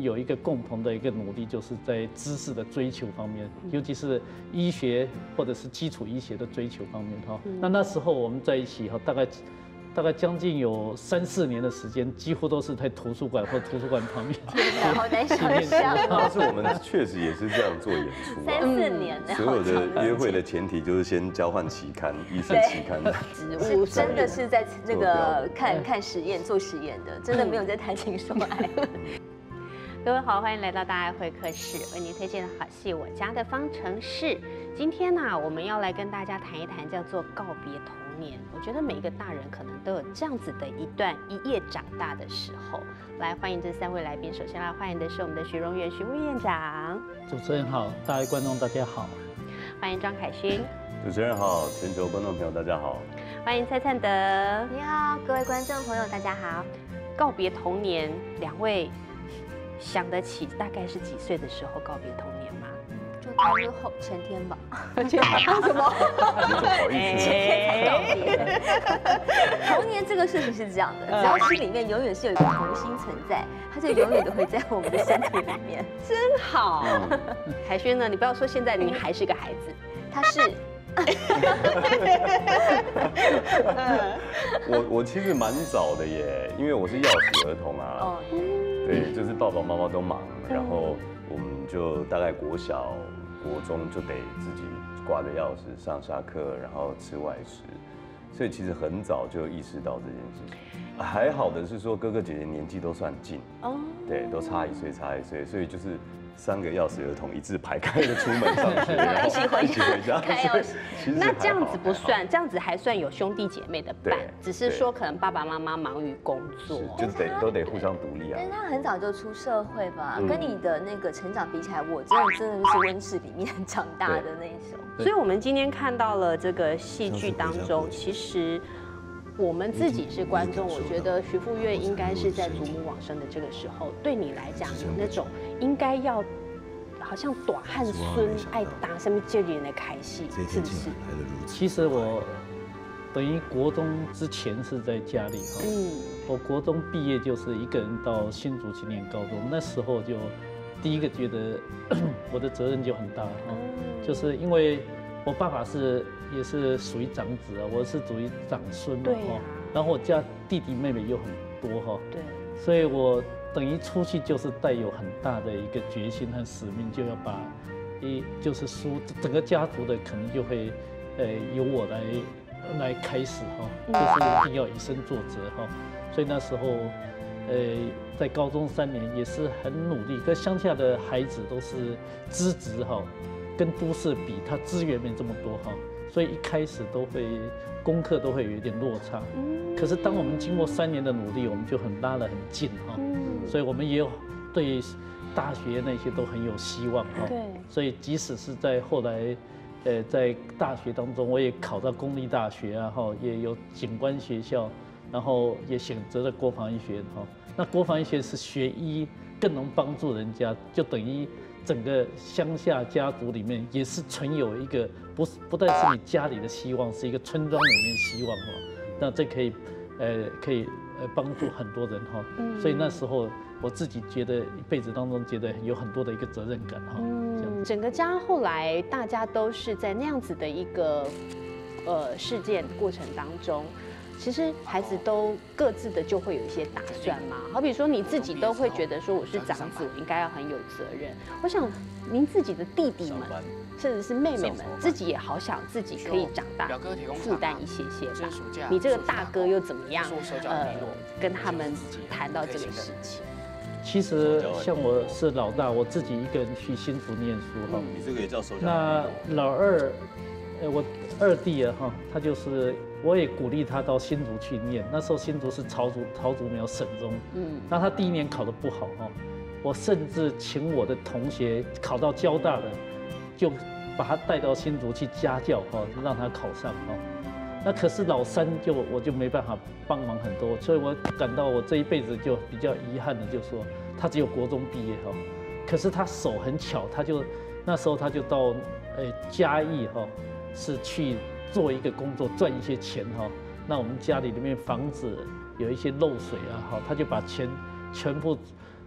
们有一个共同的一个努力，就是在知识的追求方面，尤其是医学或者是基础医学的追求方面哈。那时候我们在一起哈，大概将近有3、4年的时间，几乎都是在图书馆或图书馆旁边。 天哪，好难想象。 但是我们确实也是这样做演出 3、4年， 所有的约会的前提就是先交换期刊、医学期刊。 植物真的是在这个看实验、做实验的，真的没有在谈情说爱。 各位好，欢迎来到大爱会客室，为您推荐的好戏《我家的方程式》。今天呢，我们要来跟大家谈一谈叫做告别童年。我觉得每一个大人可能都有这样子的一段一夜长大的时候。来，欢迎这3位来宾。首先来欢迎的是我们的徐荣元徐副院长。 主持人好，大家观众大家好。 欢迎张凯勋。 主持人好，全球观众朋友大家好。 欢迎蔡灿德。 你好，各位观众朋友大家好。 告别童年，2位想得起大概是几岁的时候告别童年吗？ 就大约前天吧。 什么？ 前天才告别。童年这个事情是这样的，只要心里面永远是有一个童心存在，它就永远都会在我们的身体里面。 真好。海轩呢？你不要说现在你还是个孩子， 他是。 我其实蛮早的耶，因为我是钥匙儿童啊。对，就是爸爸妈妈都忙，然后我们就大概国小、国中就得自己挂着钥匙上下课，然后吃外食，所以其实很早就意识到这件事情。还好的是说哥哥姐姐年纪都算近，对，都差1岁，所以就是3个钥匙儿童一字排开的出门上学，然后一起回家开钥匙。 那这样子不算，这样子还算有兄弟姐妹的伴，只是说可能爸爸妈妈忙于工作， 就都得互相独立啊。 但是他很早就出社会吧，跟你的那个成长比起来，我真的就是温室里面长大的那一种。 所以我们今天看到了这个戏剧当中，其实我们自己是观众，我觉得徐副院应该是在祖母往生的这个时候，对你来讲有那种应该要好像大汉孙爱打上面接人的开戏，是不是？ 其实我等于国中之前是在家里哈，我国中毕业就是一个人到新竹去念高中，那时候就第一个觉得我的责任就很大哈，就是因为我爸爸也是属于长子啊，我是属于长孙嘛哈，然后我家弟弟妹妹又很多哈，对，所以我等于出去就是带有很大的一个决心和使命，就要把就是整个家族的可能就会由我来开始哈，就是一定要以身作则哈，所以那时候在高中3年也是很努力，跟乡下的孩子都是资质哈。跟都市比，它资源没这么多哈，所以一开始功课都会有一点落差。可是当我们经过3年的努力，我们就拉得很近哈。所以我们也有对大学那些都很有希望哈。对。所以即使是在后来，在大学当中，我也考到公立大学啊哈，也有警官学校，然后也选择了国防医学院哈。那国防医学是学医更能帮助人家，就等于整个乡下家族里面也是存有一个不但是你家里的希望，是一个村庄里面的希望哈。那这可以帮助很多人哈。所以那时候我自己觉得一辈子当中觉得有很多的一个责任感哈。 整个家后来大家都是在那样子的一个事件过程当中。其实孩子都各自的就会有一些打算嘛，好比说你自己都会觉得说我是长子，我应该要很有责任。我想您自己的弟弟们，甚至是妹妹们，自己也好想自己可以长大，负担一些吧。你这个大哥又怎么样？跟他们谈到这个事情。 其实像我是老大，我自己一个人去新竹念书哈。 你这个也叫手脚。 那老二，我2弟啊哈，他就是。我也鼓励他到新竹去念，那时候新竹是桃竹苗省中，那他第1年考得不好哈，我甚至请我的同学考到交大的，就把他带到新竹去家教哈，让他考上哈。那可是老3我就没办法帮忙很多，所以我感到我这一辈子就比较遗憾的，就是说他只有国中毕业哈，可是他手很巧，那时候他就到嘉义哈，是去做一个工作赚一些钱哈，那我们家里面房子有一些漏水啊哈，他就把钱全部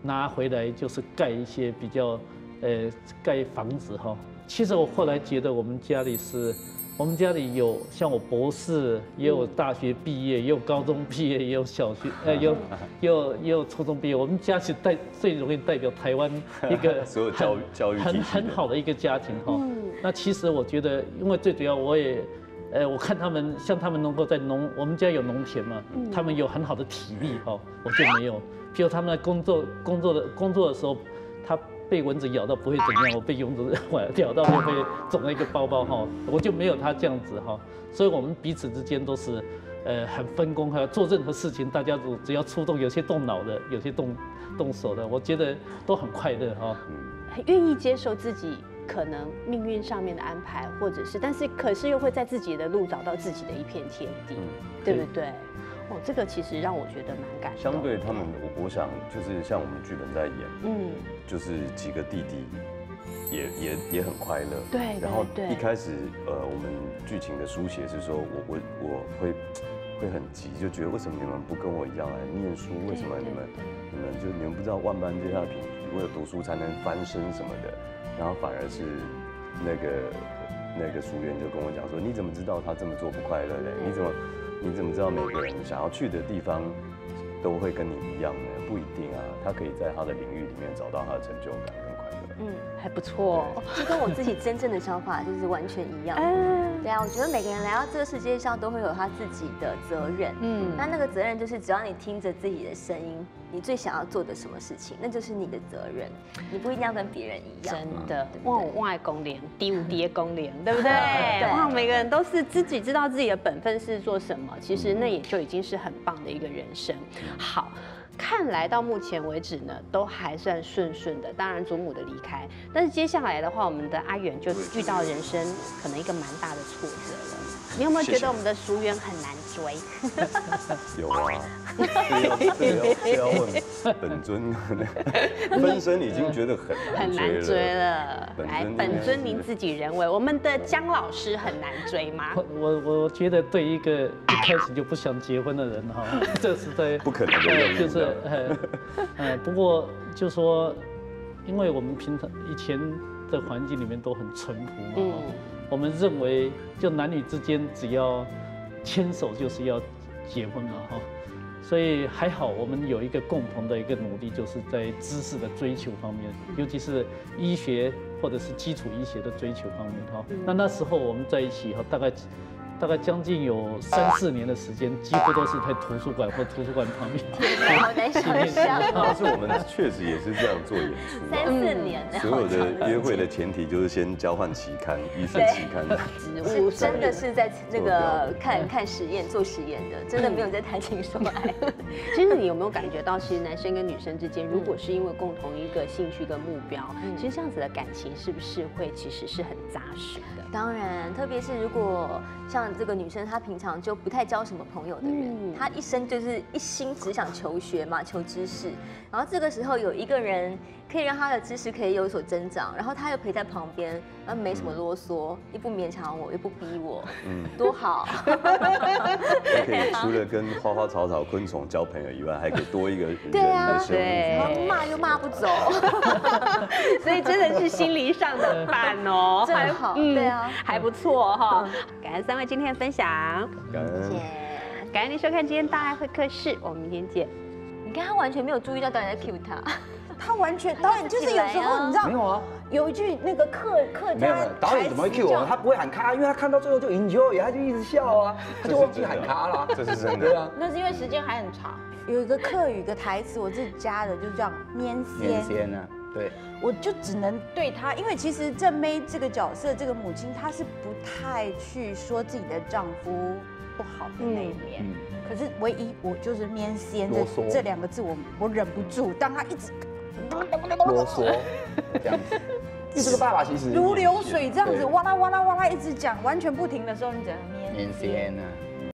拿回来就是盖一些比较盖房子哈。其实我后来觉得我们家里有像我博士，也有大学毕业，也有高中毕业，也有小学也有初中毕业。我们家是最容易代表台湾一个所有教育很好的一个家庭哈。那其实我觉得，因为最主要我看他们能够在我们家有农田嘛，他们有很好的体力哈，我就没有。譬如他们在工作的时候，他被蚊子咬到不会怎么样，我被蚊子咬到就会肿了一个包包哈，我就没有他这样子哈。所以我们彼此之间都是很分工，还有做任何事情，大家只要出动，有些动脑的，有些动手的，我觉得都很快乐哈。 很愿意接受自己可能命运上面的安排，或者是，可是又会在自己的路找到自己的一片天地，对不对？哦，这个其实让我觉得蛮感动。 相对他们，我想就是像我们剧本在演，就是几个弟弟也很快乐。 对。 然后一开始我们剧情的书写是说我会很急，就觉得为什么你们不跟我一样来念书？为什么你们不知道万般皆下品，唯有读书才能翻身什么的？然后反而是那个书院就跟我讲说，你怎么知道他这么做不快乐嘞？你怎么知道每个人想要去的地方都会跟你一样呢？不一定啊，他可以在他的领域里面找到他的成就感跟快乐。 还不错， 就跟我自己真正的想法就是完全一样。对啊，我觉得每个人来到这个世界上都会有他自己的责任。那个责任就是只要你听着自己的声音，你最想要做的什么事情，那就是你的责任。你不一定要跟别人一样。 真的，万爱公廉，第五叠公廉，对不对？哇，每个人都是自己知道自己的本分是做什么，其实那也就已经是很棒的一个人生。好。看来到目前为止呢，都还算顺的。当然祖母的离开，但是接下来的话，我们的阿远就遇到人生可能一个蛮大的挫折了。你有没有觉得我们的淑媛很难追？ 有啊，这要问本尊，分身已经觉得很难追了。 来，本尊您自己认为我们的姜老师很难追吗？ 我觉得对一个一开始就不想结婚的人哈，这是在不可能的任务。 就是不过就说，因为我们平常以前的环境里面都很淳朴嘛，我们认为就男女之间只要牵手就是要结婚嘛哈，所以还好我们有一个共同的一个努力，就是在知识的追求方面，尤其是医学或者是基础医学的追求方面哈。那时候我们在一起哈，大概将近有3、4年的时间，几乎都是在图书馆或图书馆旁边。 好难想象。 但是我们确实也是这样做演出。 3、4年。 所有的约会的前提就是先交换期刊、医学期刊。 是真的是在那个看实验、做实验的，真的没有在谈情说爱。 其实你有没有感觉到，其实男生跟女生之间，如果是因为共同一个兴趣跟目标，其实这样子的感情是不是会其实是很扎实的？ 当然，特别是如果像这个女生，她平常就不太交什么朋友的人，她一生就是一心只想求学嘛，求知识。然后这个时候有一个人可以让她的知识可以有所增长，然后她又陪在旁边，然后没什么啰嗦，又不勉强我，又不逼我，多好。 可以除了跟花花草草、昆虫交朋友以外，还可以多一个人的生物。 然后骂又骂不走， 所以真的是心灵上的伴哦， 真好。对啊， 还不错哈。感恩3位今天的分享， 感恩， 感恩您收看今天大爱会客室，我们明天见。 你看他完全没有注意到导演在 cue 他， 他完全导演就是有时候你知道没有啊， 有一句那个客家导演怎么会 cue 我？他不会喊卡，因为他看到最后就 enjoy， 他就一直笑啊，他就忘记喊卡了。 这是真的。 对啊， 那是因为时间还很长。有一个客语的台词，我自己加的，就是叫面仙啊，对。 我就只能对他，因为其实正妹这个角色，这个母亲，她是不太去说自己的丈夫不好的那一面。可是唯一我就是面仙这2个字，我忍不住，当他一直啰嗦这样子。这个爸爸其实如流水这样子哇啦哇啦哇啦一直讲，完全不停的时候，你怎么面仙啊？